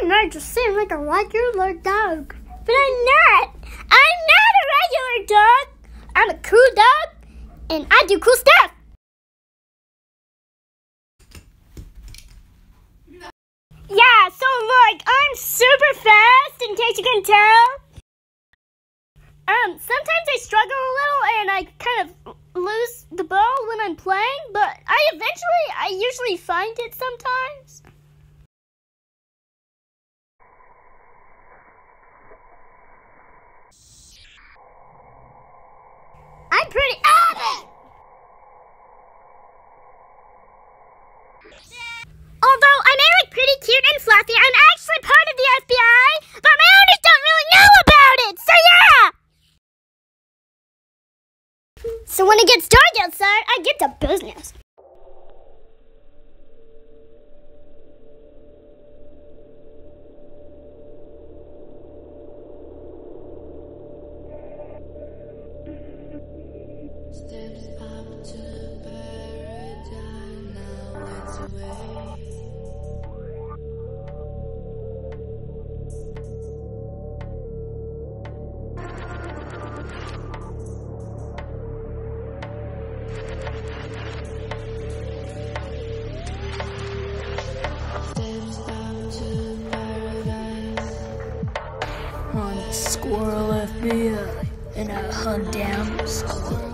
I might just seem like a regular dog, but I'm not. I'm not a regular dog. I'm a cool dog, and I do cool stuff. Yeah, so like, I'm super fast, in case you can tell. Sometimes I struggle a little, and I kind of lose the ball when I'm playing, but I usually find it sometimes. I'm pretty avid! Although I may look pretty cute and fluffy, I'm actually part of the FBI, but my owners don't really know about it, so yeah! So when it gets dark outside, I get to business. Steps up to paradise, now it's away. Steps up to paradise. I'm Squirrel FBI, and I hunt down squirrels.